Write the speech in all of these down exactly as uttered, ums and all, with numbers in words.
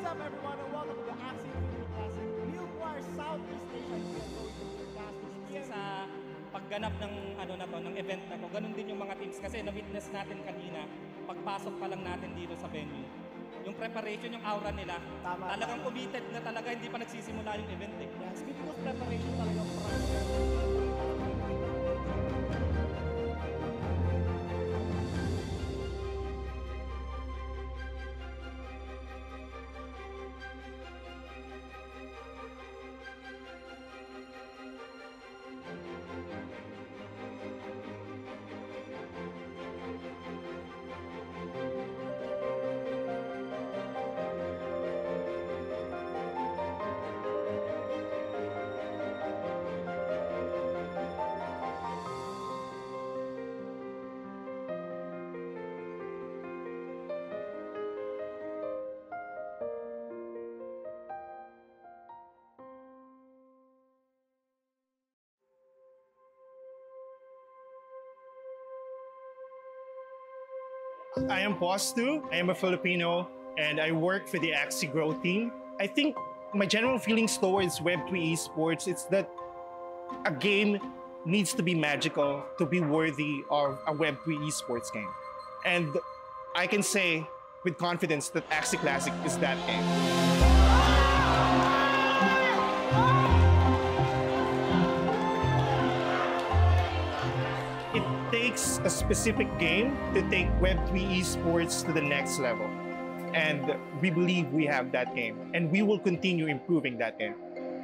up, everyone, and welcome to the Axie Infinity Classic. Newquire Southeast Asian Broadcasters. Sa pagganap ng ano na to, ng event na to, ganun din yung mga teams kasi na-witness natin kanina, pagpasok pa lang natin dito sa venue. Yung preparation, yung aura nila, Tama, talagang tama. committed na talaga, hindi pa nagsisimula yung event eh. Yeah, speaking of preparation, talagang prime. I am Postu. I am a Filipino, and I work for the Axie Growth team. I think my general feelings towards Web three esports is that a game needs to be magical to be worthy of a Web three esports game. And I can say with confidence that Axie Classic is that game. It takes a specific game to take Web three esports to the next level. And we believe we have that game. And we will continue improving that game.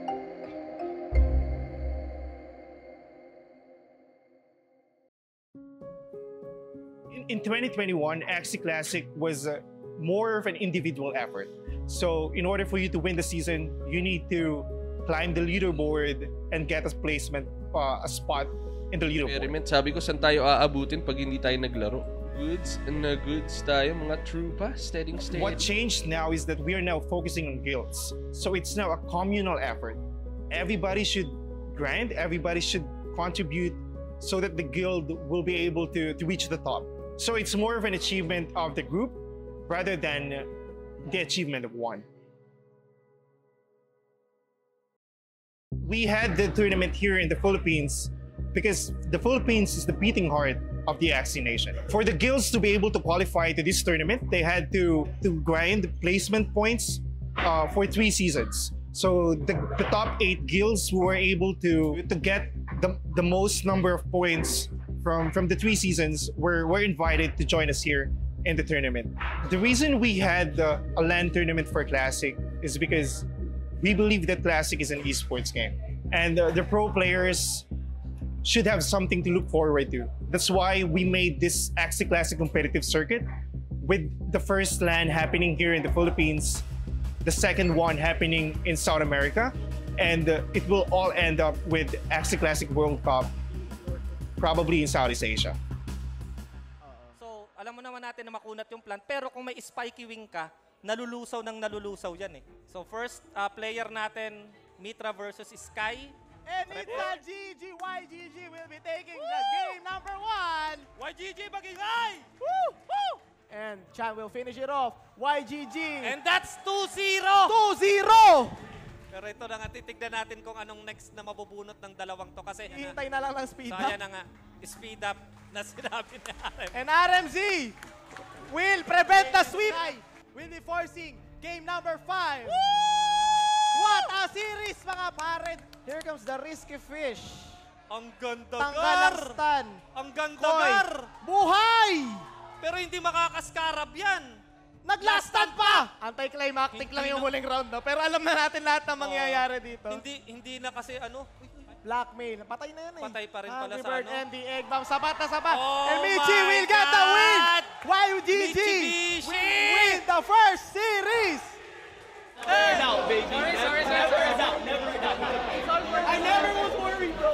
In, in twenty twenty-one, Axie Classic was uh, more of an individual effort. So in order for you to win the season, you need to climb the leaderboard and get a placement, uh, a spot in the leaderboard. Experiment. Sabi ko, saan tayo aabutin pag hindi tayo naglaro? Goods na goods tayo, mga true pa, steady steady. What changed now is that we are now focusing on guilds. So it's now a communal effort. Everybody should grind, everybody should contribute so that the guild will be able to, to reach the top. So it's more of an achievement of the group rather than the achievement of one. We had the tournament here in the Philippines because the Philippines is the beating heart of the Axie Nation. For the guilds to be able to qualify to this tournament, they had to, to grind placement points uh, for three seasons. So the, the top eight guilds who were able to, to get the, the most number of points from, from the three seasons were, were invited to join us here in the tournament. The reason we had uh, a LAN tournament for Classic is because we believe that Classic is an esports game. And uh, the pro players should have something to look forward to. That's why we made this Axie Classic competitive circuit with the first LAN happening here in the Philippines, the second one happening in South America, and uh, it will all end up with Axie Classic World Cup, probably in Southeast Asia. So, alam mo naman natin na makunat yung plan, pero kung may spiky wing ka, nalulusaw ng nalulusaw yan eh. So first uh, player natin, Mitra versus Sky. And it's a G G. Y G G will be taking Woo! the game number one. Y G G magingay! Woo! Woo! And Chan will finish it off. Y G G. And that's two zero! two zero! Pero ito na nga, titignan natin kung anong next na mabubunot ng dalawang to kasi hihintay na lang ng speed so, up. So, na nga, speed up na sinabi ni R M. And R M Z will prevent the sweep. Will be forcing game number five. Woo! What a series, mga pare! Here comes the risky fish. Ang ganda, Tanggal ang stun. Ang ganda, Koy. Gar! Buhay! Pero hindi makakaskarab yan. Nag-last stand pa! Anti-climactic lang yung huling round, no? Pero alam na natin lahat ng mangyayari dito. Hindi hindi na kasi ano. Blackmail. Patay na yan eh. Patay pa rin pala Angry sa Bird ano. and the egg bomb. Sapat na sapat. Oh and Michi my will get the win! God! Y G G Mitsubishi! will win the first series! Hey! Out, baby. Sorry, sorry, sorry. Never is out. Never is out. I never was worried, bro.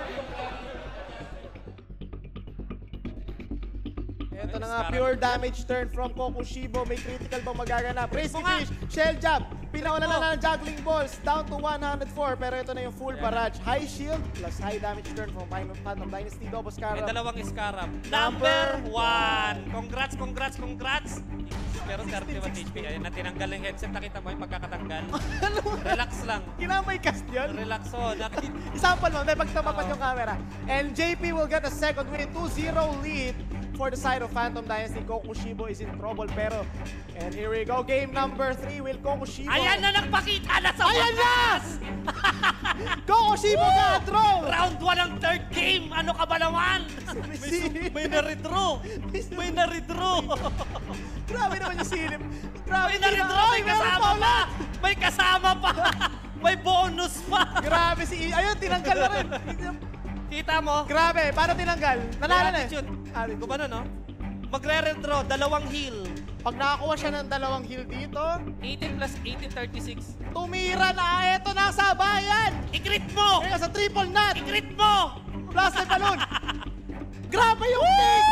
Ito na nga, pure damage turn from Kokushibo. May critical bang magaganap? Risky Fish, Shell Jab. Pinauna na ng juggling balls, down to one hundred four, pero ito na yung full barrage. High shield plus high damage turn from Phantom Dynasty, Double May Scarab. dalawang Scarab. Number one! Congrats, congrats, congrats! Pero thirty-one H P. Ayan na, tinanggal yung headset. Nakita mo yung pagkakatanggal. Relax lang. Kinamay cast yun. Relax o. Nakita. Example mo, may pagtamapat yung camera. And J P will get a second win, two zero lead for the side of Phantom Dynasty. Kokushibo is in trouble, pero... And here we go, game number three, will Kokushibo... Ayan na, nagpakita na sa Ayan na! wakas! Kokushibo ka, draw! Round one ang third game! Ano ka ba naman? May May, silip. may na-redraw! May na-redraw! Grabe naman yung silip. Grabe, May hindi na-redraw! ba- May Ay, meron kasama pa pa! ulit. May kasama pa! May bonus pa! Grabe si... Ayun, tinanggal na rin. Kita mo? Grabe, paano tinanggal? Nanalo na eh. Attitude. Attitude. Kung ano, no? Magre-redraw, dalawang heal. Pag nakakuha siya ng dalawang heal dito, eighteen plus eighteen, thirty-six. tumira na. Ito na sa bayan. I-crit mo! Kaya sa triple nut. I-crit mo! Plus the balloon. Grabe yung pick.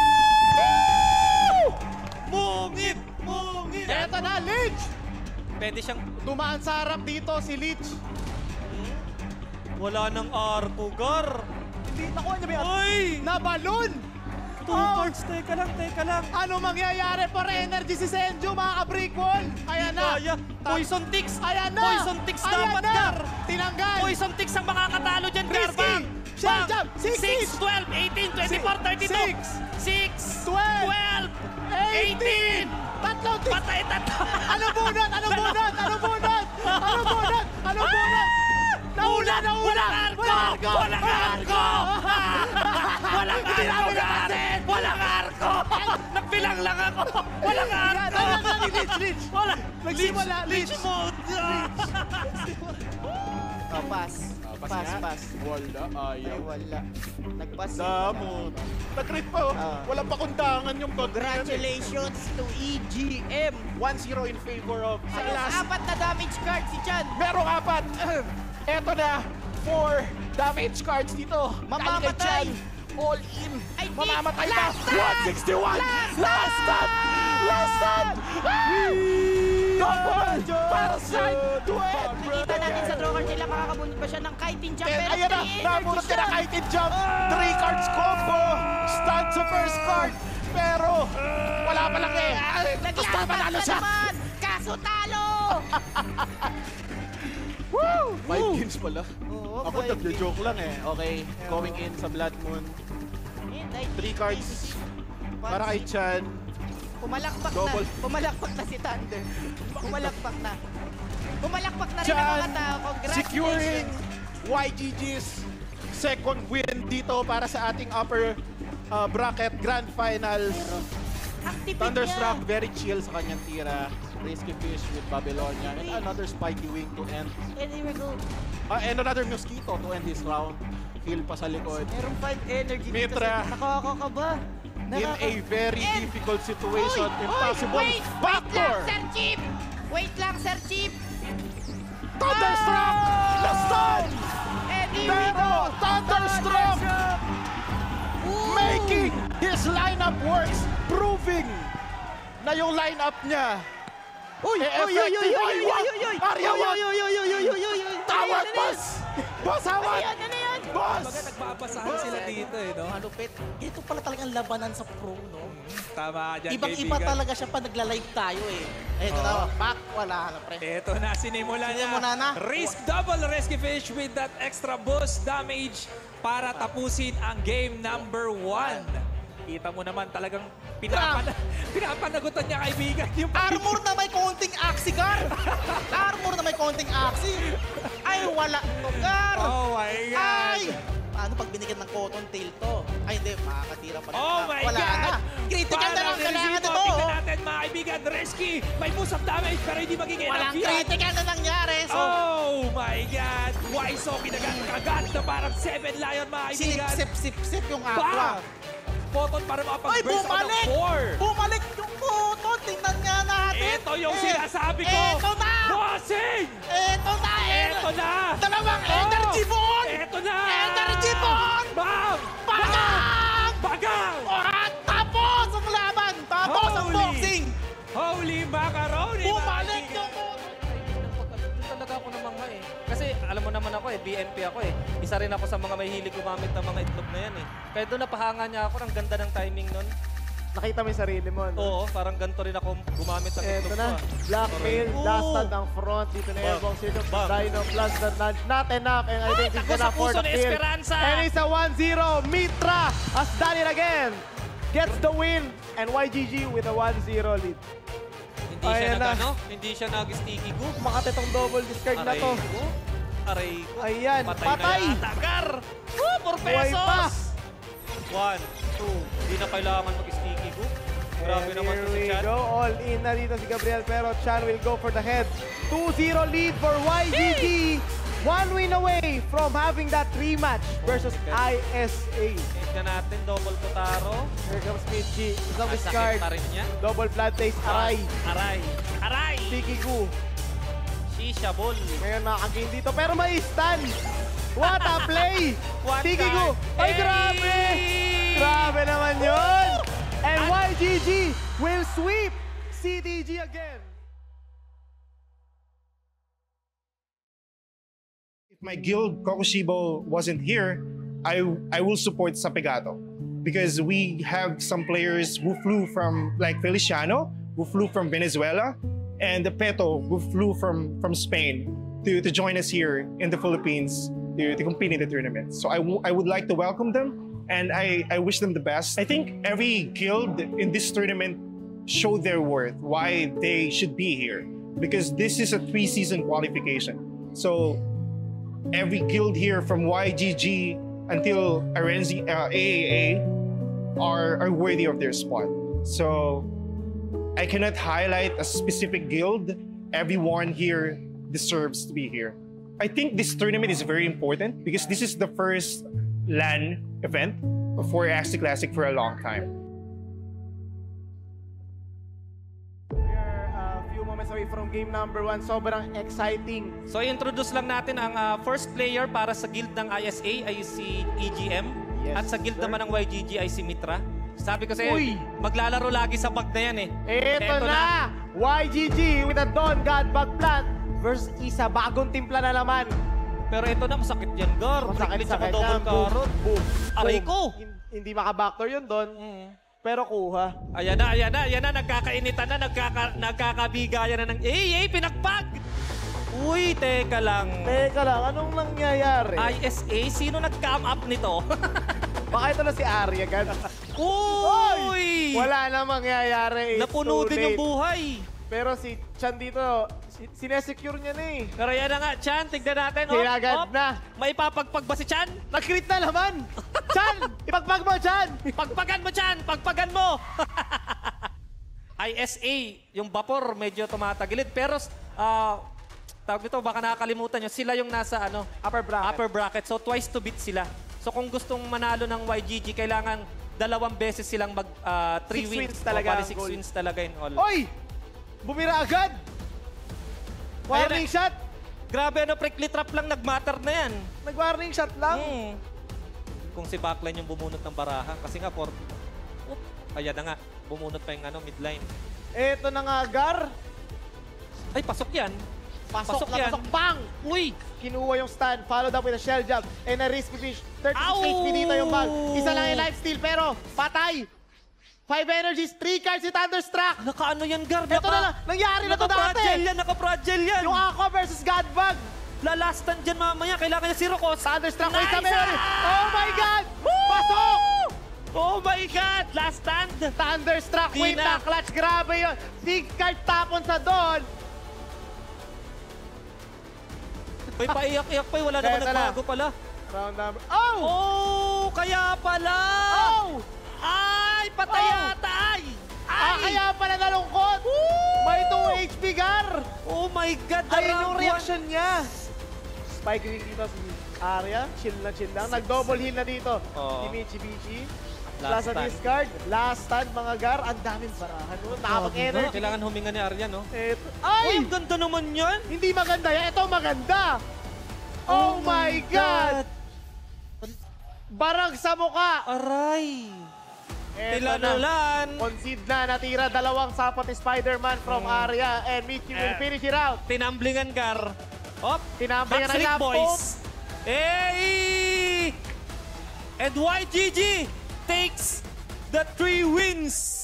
Mungit! Mungit! Ito na, Leech. Pwede siyang... Dumaan sa harap dito si Leech. Wala nang arco, Gar. Hindi, nakuha niya ba yung... Uy! Na balloon. Two cards, teka lang, teka lang. Ano mangyayari for energy si Senju, mga ka-break wall? Ayan na. Kaya. Poison Ticks! Ayan na. Poison Ticks Ayan dapat, na. Gar! Tinanggal. Poison Ticks ang makakatalo dyan, Gar! Risky. Bang! Shell Bang! jump. Six, six, six. twelve, eighteen, twenty-four, thirty-two. Six. six, Twelve. twelve, eighteen. Tatlong tick. Patay, tatlo. Ano bunot? Ano bunot? Ano bunot? Ano bunot? Ano bunot? Nauna, nauna! Walang arko! Walang arko! Walang arko, Gar! Walang arko! Nagbilang lang ako! Walang arko! Ano lang ni Leech, Leech? Wala! Nagsimula, Leech Leech. mode! Oh, pass. pass Pass, nga. pass. Wala, Ay, ayaw. wala. Nag-pass. yun. Damo. Nag-crit pa. oh. Ah. Walang pakundangan yung Godric. Congratulations to E G M. one zero in favor of Halos Salas. apat na damage card si Chan. Merong apat. Eto na. Four damage cards dito. Mamamatay. Kay Chan. All in. I think Mamamatay na. last stand. one sixty-one. Last Last stand. Last stand. Double. Para side. Duet. Nakita natin sa draw card nila makakabunod pa siya ng kiting jump. And Pero ayan na, three nabunod ka na energy kahit in jump. Three cards combo. Stand sa first card. Pero, wala pa lang eh. Basta Naglaban manalo na siya. naman. Kaso talo. Woo! Five games pala. Oo, Ako five nagjo-joke lang eh. Okay, going in sa Blood Moon. And I Three think cards this is para kay Chan. Pumalakpak Double. na. Pumalakpak na si Thunder. Pumalakpak na. Pumalakpak na rin Chan ang mga tao. Congratulations. securing Y G G's second win dito para sa ating upper uh, bracket grand finals. Activate Thunderstruck, niya. very chill sa kanyang tira. Risky Fish with Babylonia. And another Spiky Wing to end. And here we go. Uh, and another Mosquito to end this round. Heal pa sa likod. Merong five energy dito. Mitra. sa- Nakaka ka ba? In Nakaka- a very And- difficult situation. Uy, Impossible. Uy, wait! Wait Backdoor. lang, Sir Chip! Wait lang, Sir Chip! Thunderstruck! Oh! The stun! And here we Pero go! Thunderstruck Ooh! making his lineup works, proving na yung lineup niya Uy! eh, Uy! Uy! Uy! effective. Uy! Ay, Uy! what? Uy! Uy! Arya, Uy! what? Uy! Uy! Uy! Uy! Uy! Uy! Uy! Tower Ano yan? Boss! Boss Ano Hawat! yan? Ano yan? Boss! Baga nagpapasahan sila dito eh, no? Malupit. Ito pala talagang labanan sa pro, no? Tama ka dyan, Ibang-iba kaibigan. talaga siya pa nagla-live tayo eh. Ito na, back, wala na, pre. Ito na, sinimula niya. Sinimula na. Risk double Risky Fish with that extra boost damage para tapusin ang game number one. Kita mo naman talagang pinapan pinapanagutan niya kaibigan yung Armor na may konting axigar! Armor na may konting axi! Ay, wala lugar! Oh my God! Ay! Paano pag binigyan ng cotton tail to? Ay, hindi, makakatira pa rin. Oh my Wala God! na. Critical na lang kailangan Resibo, nito. tingnan oh. natin mga kaibigan, Risky! May boost of damage pero hindi magiging Walang enough yan. critical na nangyari. So, Oh my God! Waiso kinagat-kagat na parang seven lion mga kaibigan. sinip-sip-sip yung Bam! aqua. Photon para Ay, makapag-burst ako ng bumalik! four. Bumalik yung cotton! Tingnan nga natin. Ito yung Eh, sinasabi ko! Ito na! Bossing! Ito na! Ito na! Dalawang Oh! energy ball! Ito na! Energy ball! Bam! Bagang! Bagang! At tapos ang laban! Tapos ang Holy! boxing! Holy macaroni! mga Bumalik kaibigan. yung namang ma eh. Kasi alam mo naman ako eh, B N P ako eh. Isa rin ako sa mga may hilig gumamit ng mga itlog na yan eh. Kaya doon napahanga niya ako, ang ganda ng timing nun. Nakita mo yung sarili mo, no? Oo, parang ganito rin ako gumamit ng Eto itlog na, ko. ah. blackmail, Ooh. last stand ang front. Dito na yung bong sino. Bam. Dino plus the nudge. Not enough. And I think he's Ako gonna sa afford puso the ni kill. Esperanza. And it's a one zero. Mitra has done it again. Gets the win. And Y G G with a one zero lead. Hindi siya Ayan nag, na. ano, hindi siya nag-sticky go. Makati tong double discard na Aray to. ko. Aray ko. Ayan, Patay, patay. na yata. Gar! Woo, four Buhay pesos! pa. One, two. Hindi na kailangan mag-sticky go. Grabe And naman here to si we Chan. go. All in na dito si Gabriel, pero Chan will go for the head. two zero lead for Y G G. One win away from having that rematch versus I S A. Hit na natin, double Kotaro. Here comes Michi. Isang Masakit discard. pa rin niya. Double blood taste. Aray. Aray. Aray! Sticky goo. Shisha ball. Ngayon makakagain dito, pero may stun. What a play! One Sticky time. goo. Ay, Hey! grabe! Grabe naman yun! And Y G G will sweep C D G again. If my guild Kokushibo wasn't here, I I will support Sapegato because we have some players who flew from like Feliciano, who flew from Venezuela, and the Peto who flew from from Spain to, to join us here in the Philippines to, to compete in the tournament. So I, w- I would like to welcome them and I, I wish them the best. I think every guild in this tournament showed their worth, why they should be here, because this is a three-season qualification. So every guild here from Y G G until Arenzi, uh, A A A are, are worthy of their spot. So I cannot highlight a specific guild. Everyone here deserves to be here. I think this tournament is very important because this is the first LAN event for Axie Classic for a long time. We are a few moments away from game number one. Sobrang exciting. So i-introduce lang natin ang ah, first player para sa guild ng I S A ay si E G M. Yes, at sa guild sir. naman ng Y G G ay si Mitra. Sabi ko sa'yo, Uy! maglalaro lagi sa bag na yan eh. Eto na! Y G G with a Dawn God Bug Plant versus Isa. Bagong timpla na naman. Pero ito na, masakit yan, Gar. Pricklet sa Masakit-sakit double na. Boom, carrot. boom, Aray boom. ko! Hin- Hindi maka-backdoor yun doon. Pero kuha. Ayan na, ayan na, ayan na, nagkakainitan na, nagkaka, nagkakabigayan na ng, eh, eh, pinagpag! Uy, teka lang. Teka lang, anong nangyayari? I S A, sino nag-cam up nito? Baka ito na si Arya, gan. Uy! Wala na mangyayari. It's Napuno too din yung late. buhay. Pero si Chan dito, si- sinesecure niya na eh. Pero yan na nga, Chan, tignan natin. Op, Hinagad op. na. May papagpag ba si Chan? Nag-crit na naman! Chan! Ipagpag mo, Chan! Pagpagan mo, Chan! Pagpagan mo! I S A, yung vapor, medyo tumatagilid. Pero, ah, tawag nito, baka nakakalimutan nyo, sila yung nasa ano, Upper bracket. upper bracket. So, twice to beat sila. So, kung gustong manalo ng Y G G, kailangan dalawang beses silang mag ah, three Six wins. wins talaga O, bali ang six goal. wins talaga in all. Oy! Bumira agad! Warning Ayan na. shot! Grabe, ano, prickly trap lang, nag-matter na yan. Nag-warning shot lang. Hmm. Kung si backline yung bumunot ng baraha. Kasi nga, for... Oop, ayan na nga. Bumunot pa yung ano, midline. Eto na nga, Gar. Ay, pasok yan. Pasok, Pasok na yan. pasok. Bang! Uy! Kinuha yung stand, followed up with a shell jump, and a risky finish. thirty-six Ow! H P dito yung bag. Isa lang yung lifesteal, pero patay! Five energies, three cards si Thunderstruck. Naka-ano yan, Gar? Ito na lang, nangyari na to Naka-fragile dati. yan, naka-fragile yan. Yung Aqua versus Godbug. Lalastan dyan mamaya. Kailangan niya si Rokos. Thunderstruck, Nice! wait a minute. Oh my God! Woo! Pasok! Oh my God! Last stand. Thunderstruck, Di wait na. na, clutch, grabe yun. Six card tapon sa Dawn. May paiyak-iyak pa. eh. Wala naman Eto na. nagbago pala. Round number, oh! Oh! Kaya pala! Oh! Ay! Patay Oh! yata! Ay! Ah, kaya pala nalungkot. May two H P, Gar. Oh my God! Ayun yung round reaction niya. Spike ring dito si Arya. Chill na chill lang. Nag-double heal na dito. Oo. Si Michi-Michi. Last Plus a stand. discard. Last stand, mga Gar. Ang daming barahan. No? Nakapag-energy. Kailangan huminga ni Aryan, no? Eto. Ay! Ay! Ang ganda naman yan! Hindi maganda yan. Ito maganda. Oh, my God! Barag sa muka. Aray! Eto Tilanulan! Concede na. Natira dalawang sapat ni Spider-Man from Arya. And Michi will Eh. finish it out. Tinamblingan, Gar. Hop! Tinambay na Backstreet lang Boys. Hey! And Y G G takes the three wins.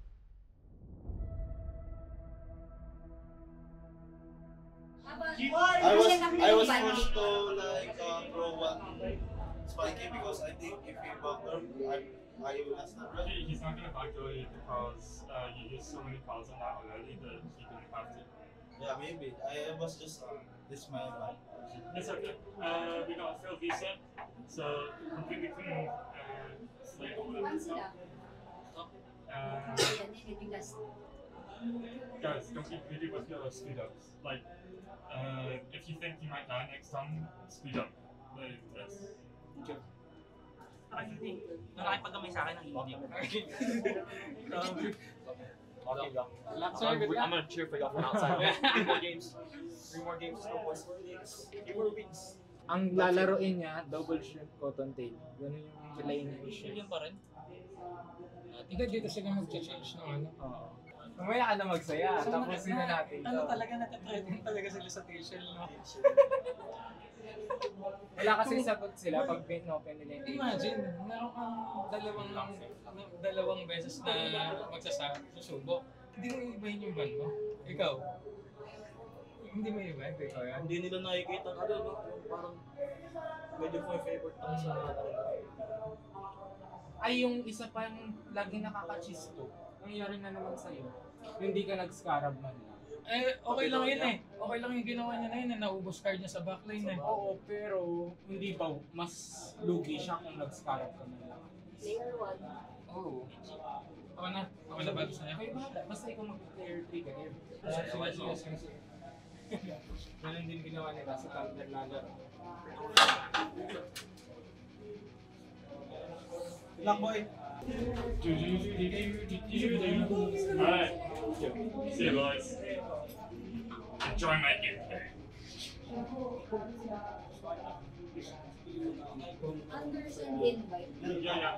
I was I was forced to like uh, throw one spiky because I think if he backdoor, I I will not stand right. He's not gonna backdoor you because uh, you used so many cards on that already that he didn't have to. Yeah, maybe. I was just uh, this my mind. It's okay. Uh, we got Phil Visa, so completely clean uh, slate all of this stuff. Uh, guys, don't be greedy with your speed ups. Like, uh, if you think you might die next time, speed up. Like, that's. Okay. I think. Nakakipagdamay sa akin ng hindi. Okay lang. I'm gonna cheer for y'all from outside. Three more games. Three more games. No boys. Three more wins. Ang lalaroin niya, double shrimp cotton tail. Ganun yung kilay niya. Yun pa rin. Hindi, dito sila mag-change ng ano. Oo. Mamaya ka na magsaya, so, tapos na natin. Ano talaga natatrending talaga sila sa T-shirt, no? Wala kasi sagot sila pag pin-open nila yung Imagine, meron kang dalawang lang, dalawang beses na magsasabi, hindi mo iibahin yung ban mo. Ikaw? Hindi mo iibahin, ikaw yan? Hindi nila nakikita ang ano, no? Parang medyo for favorite lang sa ay, yung isa pa yung lagi nakaka-cheese to. Nangyari na naman sa'yo. Yung hindi ka nag-scarab man lang. Eh, okay lang yun eh. Okay lang yung ginawa niya na yun eh. Naubos card niya sa backline eh. Oo, pero hindi ba mas lugi siya kung nag-scarab ka man lang. Layer one. Oo. Ako na. Ako na ba sa'yo? Okay, bahala. Basta ikaw mag-player three ka rin. Ganun din ginawa nila sa Thunder lalaro. Luck boy. Alright. See you boys. Enjoy my game. Anderson invite. Yeah, yeah.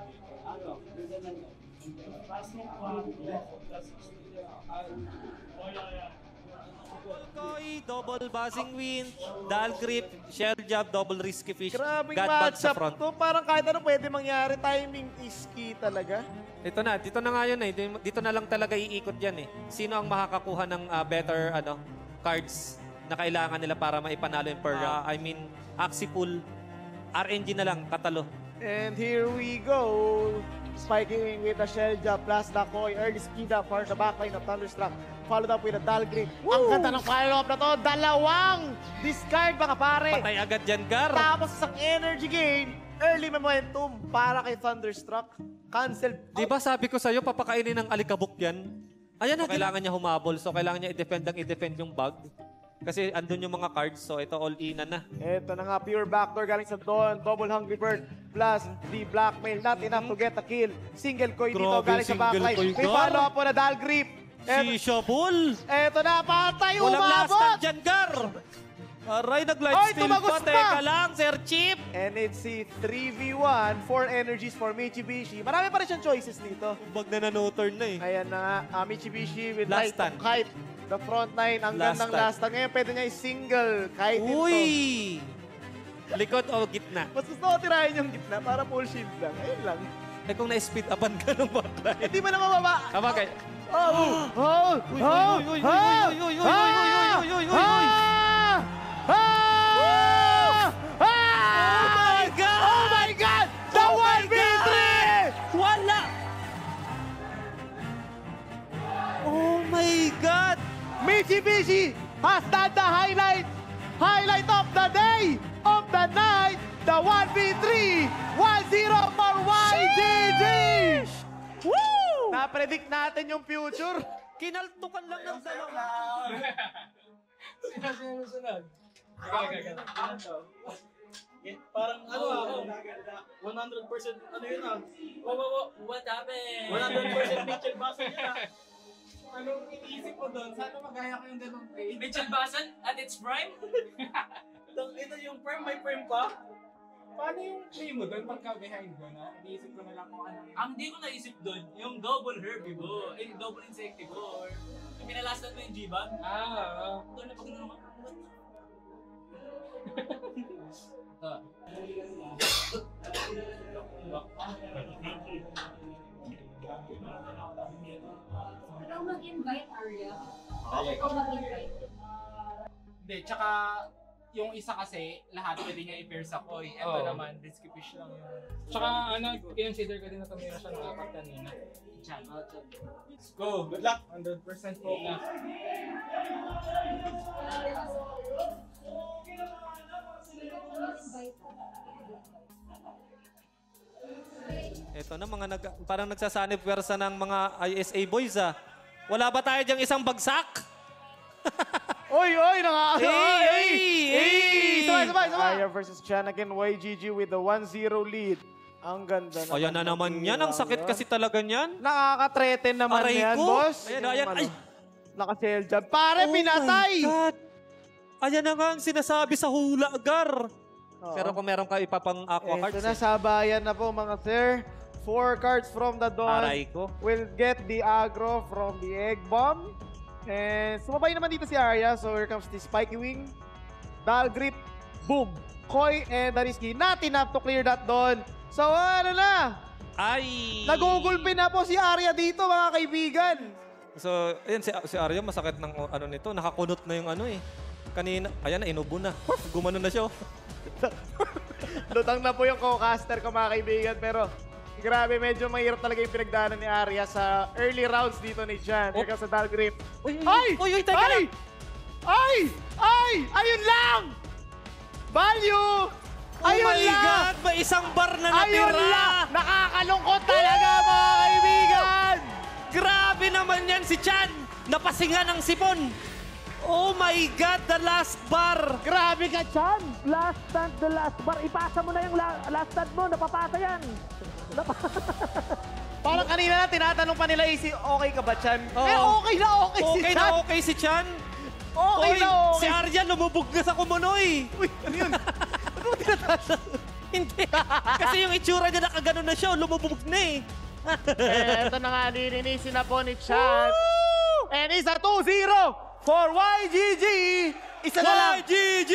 Koy, double buzzing wind, Dal Grip, Shell Jab, double risky fish, Grabing Godbug sa matchup front. to. Parang kahit ano pwede mangyari. Timing is key talaga. Ito na, dito na nga yun eh. Dito na lang talaga iikot yan eh. Sino ang makakakuha ng uh, better ano cards na kailangan nila para maipanalo yung per, uh, I mean, Axie Pool, R N G na lang, katalo. And here we go. Spiking with a Shell Jab plus Dakoy. Early speed up for the backline of Thunderstruck. Followed up with a Dal Grip. Ang ganda ng follow-up na to. Dalawang discard mga pare. Patay agad dyan, Gar. Tapos isang energy gain. Early momentum para kay Thunderstruck. Cancel. Di ba sabi ko sa'yo, papakainin ng alikabok yan? Ayan na, so, kailangan niya humabol. So, kailangan niya i-defend ang i-defend yung bug. Kasi andun yung mga cards. So, ito all-in na. Ito na nga, pure backdoor galing sa Dawn. Double Hungry Bird plus the blackmail. Not enough to get a kill. Single coin dito Grabe, galing sa single backline. coin, May Gar. follow-up po na Dal Grip. Shisha Bull! Eto na, patay, Walang last umabot! stand dyan, Gar! Aray, nag-light Ay, steal tumagos pa. pa! Teka lang, Sir Chip! And it's a three v one, four energies for Mitsubishi. Marami pa rin siyang choices dito. Bag na nanoturn na eh. Ayan na nga, uh, Mitsubishi with Last light stand. kite. The front nine, ang Last gandang stand. last stand. Ngayon, pwede niya i-single kite ito. Uy! Likod o gitna? Mas gusto ko tirahin yung gitna para full shield lang. Ayun lang. Eh kung na-speed upan ka ng backline. Hindi mo na mababa. Kabagay. Oh! Oh! Oh! Uy, uy, uy, uy, uy, uy, uy, uy, uy, uy, uy, uy, uy, uy. Oh my God! Oh my God! The one v three! Wala! Oh my God! Mitsubishi has done the highlight! Highlight of the day! Of the night! The one v three! one zero for Y G G! Woo! Na-predict natin yung future. Kinaltukan lang ng dalawa. Sino, sino, sunod? Parang ano ah, one hundred percent ano yun ah. Whoa, whoa, whoa, what happened? one hundred percent Mitchell Bassen yun ah. Anong iniisip mo doon? Sana magaya ko yung ganong play? Mitchell Bassen at its prime? Ito yung prime, may prime pa. Paano yung play mo doon pagka behind ko na? Iniisip ko na lang kung ano. Ang di ko naisip doon, yung double herbivore, eh, double insectivore. Yung pinalastan mo yung G-Bag. Ah, Doon na pag ano ka? Bakit ko mag-invite? Hindi, tsaka yung isa kasi, lahat pwede niya i-pair sa Koi. Ito Oo. naman, risky fish lang yung... Tsaka ano, consider ko din na tumira siya ng apat kanina. Chan. Let's go! Good luck! one hundred percent focus. Ito na, mga nag, parang nagsasanib pwersa ng mga I S A boys ah. Wala ba tayo diyang isang bagsak? Oy, oy, naka... Hey, hey, hey! Sabay, sabay, sabay! Arya versus Chan again, Y G G with the one zero lead. Ang ganda naman. Ayan na naman yan. Ang sakit kasi talaga niyan. Nakaka-threaten naman Aray yan, ko. boss. Ayan, ayan, ay. Naka-shell jab. Pare, Oh pinatay! my God. Ayan na nga ang sinasabi sa hula, Gar. Oo. Pero kung meron ka ipapang aqua cards, Ito na, sabayan na po mga sir. Four cards from the Dawn aray ko. will get the aggro from the Egg Bomb. And sumabay naman dito si Arya. So here comes the Spiky Wing. Dal Grip. Boom. Koi and Dariski. Not enough to clear that Dawn. So ano na? Ay! Nagugulpi na po si Arya dito mga kaibigan. So, ayan, si, si Arya masakit ng ano nito. Nakakunot na yung ano eh. Kanina, ayan na, inubo na. Gumano na siya. Lutang na po yung co-caster ko mga kaibigan. Pero grabe, medyo mahirap talaga yung pinagdaanan ni Arya sa early rounds dito ni Jan. Here comes sa Dal Grip. Uy, Ay! uy, uy, teka Ay! lang! Ay! Ay! Ayun lang! Value! Oh Ayun my lang! God! May isang bar na Ayun natira! lang! Nakakalungkot talaga mga kaibigan! Grabe naman yan si Chan! Napasinga ng sipon! Oh my God! The last bar! Grabe ka, Chan! Last stand, the last bar. Ipasa mo na yung la last stand mo. Napapasa yan. Nap Parang kanina na tinatanong pa nila, Isi, okay ka ba, Chan? Oo. Eh, okay na okay, si Okay Chan! na okay si Chan! Okay Oy, na okay! si Arya lumubog na sa kumunoy! Uy, ano yun? Ano mo tinatasa? Hindi. Kasi yung itsura niya nakaganon na siya, lumubog na eh. Eh, ito na nga, nilinisin na po ni Chan. And isa two zero for Y G G. Isa na lang. Y G G!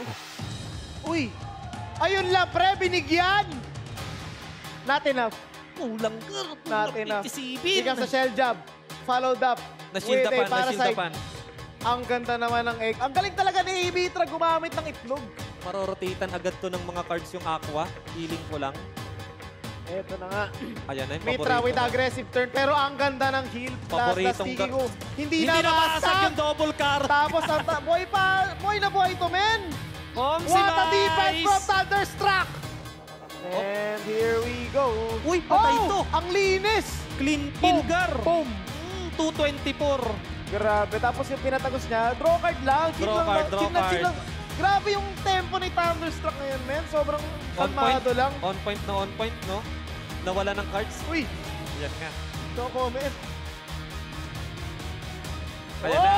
Uy, ayun lang, pre, binigyan. Not enough. Kulang ka. Not enough. Isipin. Ikaw sa shell jab. Followed up. Na-shield with a upan, parasite. na-shield upan. Ang ganda naman ng egg. Ang galing talaga ni Mitra gumamit ng itlog. Marorotatean agad to ng mga cards yung aqua. Healing ko lang. Eto na nga. Ayan na yung Mitra paborito with ko. aggressive turn. Pero ang ganda ng heal. Plus the Paboritong sticky ga- ko. Hindi, Hindi na nabasag basag. yung double car. Tapos ang ta- boy pa. Boy na boy to, men. Om si What a defense Mice! from Thunderstruck. And here we go. Uy, patay oh, to. Ang linis. Clean Boom. kill, Gar. Boom. Mm, two twenty-four. Grabe. Tapos yung pinatagos niya, draw card lang. Chill Draw lang, card, chill draw lang, chill card. lang. Grabe yung tempo ni Thunderstruck ngayon, men. Sobrang On point, kalmado lang. on point na on point, no? Nawala ng cards. Uy, Yan nga. no comment. Ayan na.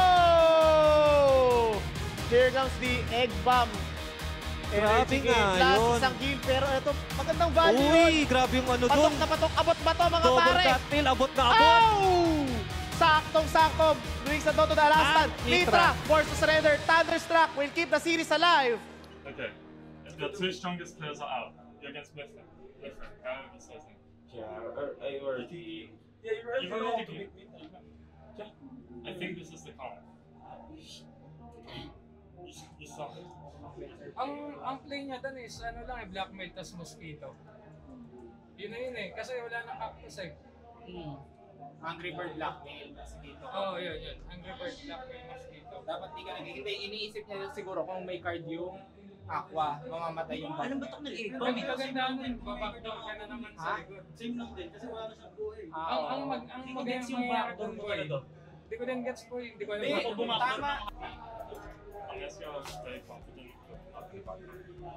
Oh! Here comes the egg bomb. Grabe Energy nga gain plus yun. isang kill. Pero ito, magandang value yun. Uy, grabe yung ano Patok dun. na patok, abot ba to mga Double pare? cattail, abot na abot. Oh! Saktong-sakto. Luis sa Toto the last Ah, stand. Mitra. Mitra, forced to surrender. Thunderstruck will keep the series alive. Okay. If the two strongest players are out, you're against Mifflin. Mifflin, however you say it. Yeah, or, I already. Yeah, you've already, you've already beat me. I think this is the call. You, you saw it. Ang ang play niya doon is ano lang, eh, blackmail tas mosquito. Yun na yun eh, kasi wala nang cactus eh. Hmm. Angry Bird Blackmail. Mosquito. Oo, oh, yun, yun. Angry Bird, blackmail, mosquito. Dapat di ka nag Hindi, iniisip niya siguro kung may card yung Aqua, mamamatay yung Anong batok ng egg? Ang maganda nun, babackdoor ka na naman sa likod. Same lang din, kasi wala na siyang buhay. Ang ang mag ang Hindi ko gets yung mangyayari backdoor doon, mo, boy. ano to? Hindi ko din gets po, hindi ko alam Hindi, bakit bumak- tama. Unless you're very confident of the button.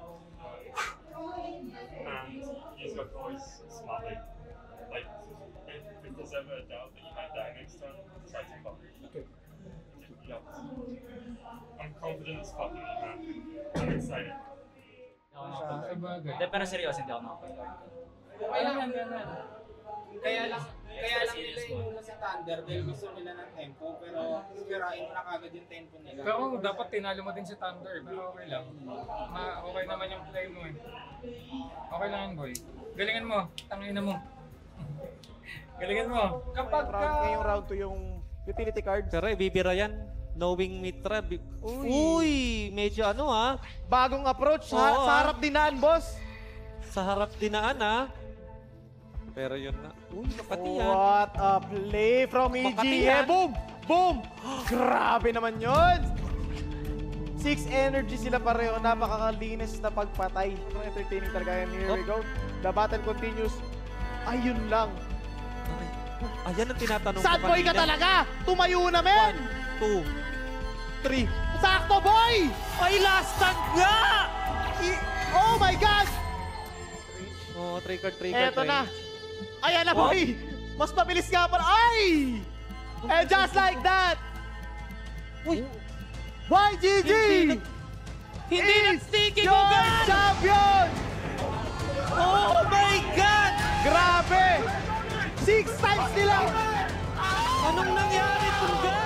And use your voice smartly. Like, if, if there's ever a doubt that you might die next turn, try to pop. Okay. Yeah. I'm confident as fuck in you, man. I'm excited. Sa bagay. Hindi, pero seryoso, hindi ako nakapag-guard. Okay lang yan, ganun. Kaya lang, kaya lang nila inuna si Thunder dahil gusto nila ng tempo, pero sirain mo na kagad yung tempo nila. Pero dapat tinalo mo din si Thunder, pero okay lang. Ma okay naman yung play mo eh. Okay lang yan, boy. Galingan mo, tangina mo. Galingan mo. Kapag Round, ngayong round to yung Utility cards. Pero ibibira yan. Knowing Mitra. Bi- Uy. Uy, medyo ano ha. Bagong approach. Oo, ha? Sa ah. harap dinaan, boss. Sa harap dinaan ha. Pero yun na. Uy, Makati yan. What a play from E G. Makati Eh, yan. boom! Boom! Grabe naman yun! Six energy sila pareho. Napakakalinis na pagpatay. Entertaining talaga yan. Here we go. The battle continues. Ayun lang. Ayan ang tinatanong Sad ko boy ka kanina. talaga! Tumayo na, men! Two. Three. Sakto, boy! Ay, last tag nga! I- oh my God! Oh, three card, three card. Eto na. range. Ayan na, Oh. boy! Mas mabilis nga pala. Ay! And just like that, Uy! Y G G Hindi, hindi is nag-sticky your Gogan! champion! Oh my God! Grabe! Six times nila! Anong nangyari, Pulgar?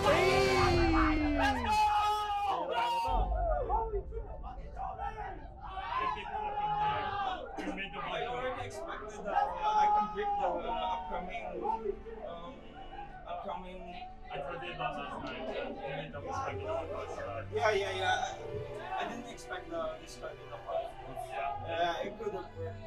I already expected that uh, I can break the uh, upcoming, um, upcoming. I told you about last night. You made double strike in the last night. Yeah, yeah, yeah. I didn't expect the this card in the fight. Yeah. Yeah, it could have worked.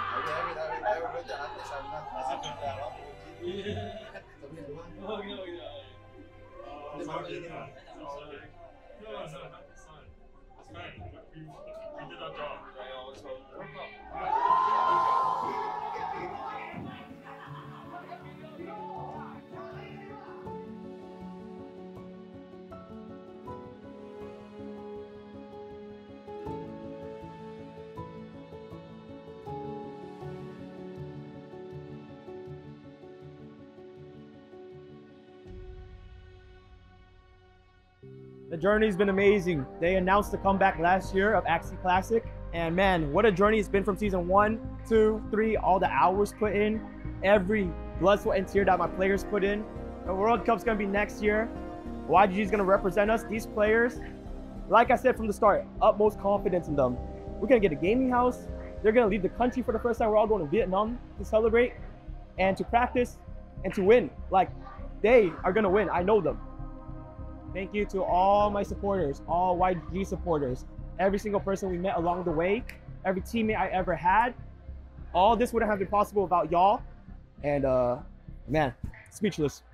Oh, no, yeah. Oh, it's all good, man. It's all good. No, no, no, it's fine. It's fine. We, we, we did our job. I always hope. The journey's been amazing. They announced the comeback last year of Axie Classic, and man, what a journey it's been from season one, two, three, all the hours put in, every blood, sweat, and tear that my players put in. The World Cup's gonna be next year. Y G G is gonna represent us. These players, like I said from the start, utmost confidence in them. We're gonna get a gaming house. They're gonna leave the country for the first time. We're all going to Vietnam to celebrate and to practice and to win. Like, they are gonna win. I know them. Thank you to all my supporters, all Y G G supporters, every single person we met along the way, every teammate I ever had. All this wouldn't have been possible without y'all. And uh, man, speechless.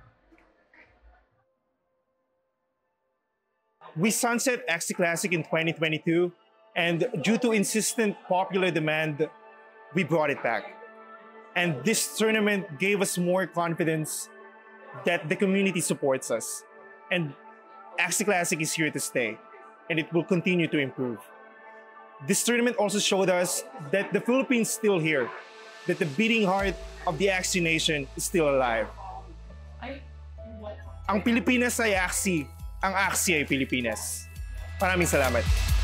We sunset Axie Classic in twenty twenty-two, and due to insistent popular demand, we brought it back. And this tournament gave us more confidence that the community supports us. And Axie Classic is here to stay, and it will continue to improve. This tournament also showed us that the Philippines is still here, that the beating heart of the Axie Nation is still alive. Ang Pilipinas ay Axie, ang Axie ay Pilipinas. Maraming salamat.